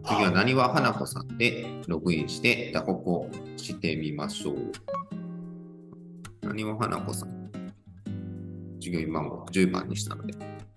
次はなにわ花子さんでログインして打刻をしてみましょう。なにわ花子さん。従業員番号10番にしたので。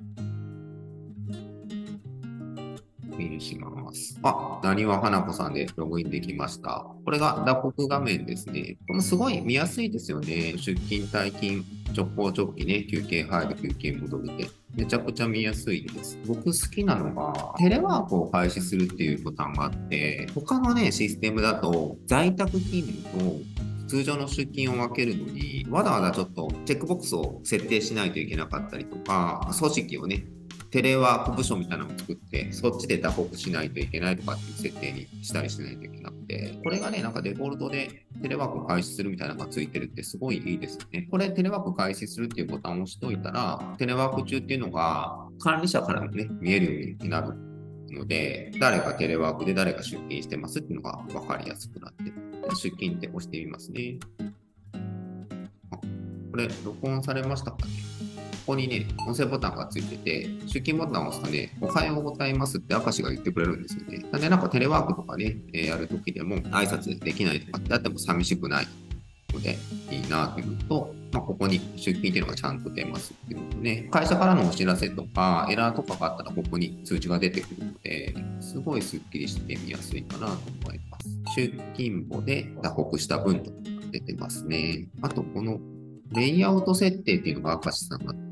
ログインします。なにわ花子さんでログインできました。これが打刻画面ですね。このすごい見やすいですよね。出勤、退勤、直行直帰ね、休憩入る、休憩戻りで。めちゃくちゃ見やすいです。僕好きなのが、テレワークを開始するっていうボタンがあって、他のね、システムだと、在宅勤務と通常の出勤を分けるのに、わざわざちょっとチェックボックスを設定しないといけなかったりとか、組織をね、テレワーク部署みたいなのを作って、そっちで打刻しないといけないとかっていう設定にしたりしないといけなくて、これがね、なんかデフォルトでテレワークを開始するみたいなのがついてるってすごいいいですよね。これテレワーク開始するっていうボタンを押しといたら、テレワーク中っていうのが管理者からもね、見えるようになるので、誰がテレワークで誰が出勤してますっていうのが分かりやすくなって、出勤って押してみますね。これ、録音されましたかね。ここにね、音声ボタンがついてて、出勤ボタンを押すとね、おはようございますって明石が言ってくれるんですよね。なんでなんかテレワークとかね、やるときでも挨拶できないとかってあっても寂しくないのでいいなというと、ここに出勤っていうのがちゃんと出ますっていうのとね、会社からのお知らせとかエラーとかがあったらここに通知が出てくるので、すごいスッキリして見やすいかなと思います。出勤簿で打刻した分とか出てますね。あとこのレイアウト設定っていうのが明石さんがあって、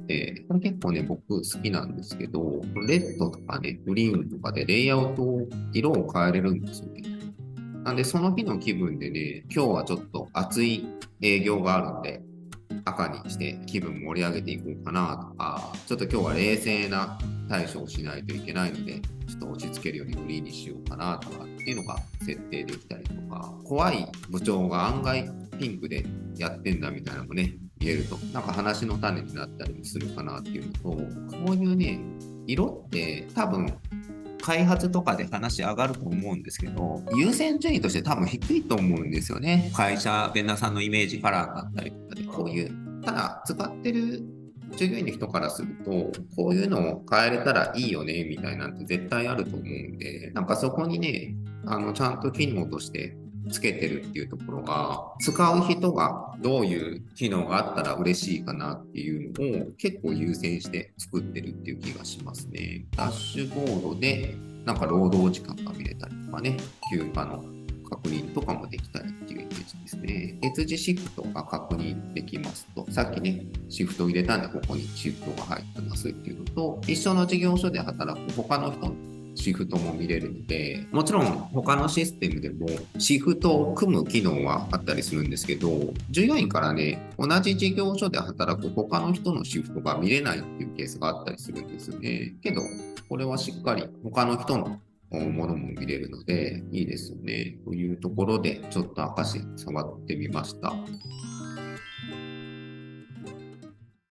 これ結構ね、僕好きなんですけど、レッドとかね、グリーンとかでレイアウトを、色を変えれるんですよね。なんで、その日の気分でね、今日はちょっと熱い営業があるんで、赤にして気分盛り上げていこうかなとか、ちょっと今日は冷静な対処をしないといけないので、ちょっと落ち着けるようにグリーンにしようかなとかっていうのが設定できたりとか、怖い部長が案外ピンクでやってんだみたいなのもね、見えると、なんか話の種になったりもするかなっていうのと、こういうね、色って多分開発とかで話上がると思うんですけど、優先順位として多分低いと思うんですよね。会社、ベンダーさんのイメージカラーだったりとかで、こういう、ただ使ってる従業員の人からすると、こういうのを変えれたらいいよね、みたいなんて絶対あると思うんで、なんかそこにね、ちゃんと機能としてつけてるっていうところが、使う人がどういう機能があったら嬉しいかなっていうのを結構優先して作ってるっていう気がしますね。ダッシュボードでなんか労働時間が見れたりとかね、休暇の確認とかもできたりっていうイメージですね。月次シフトが確認できますと、さっきね、シフトを入れたんで、ここにシフトが入ってますっていうのと、一緒の事業所で働く他の人のシフトも見れるので、もちろん他のシステムでもシフトを組む機能はあったりするんですけど、従業員からね、同じ事業所で働く他の人のシフトが見れないっていうケースがあったりするんですよね。けど、これはしっかり他の人のものも見れるのでいいですよね。というところで、ちょっと明石触ってみました。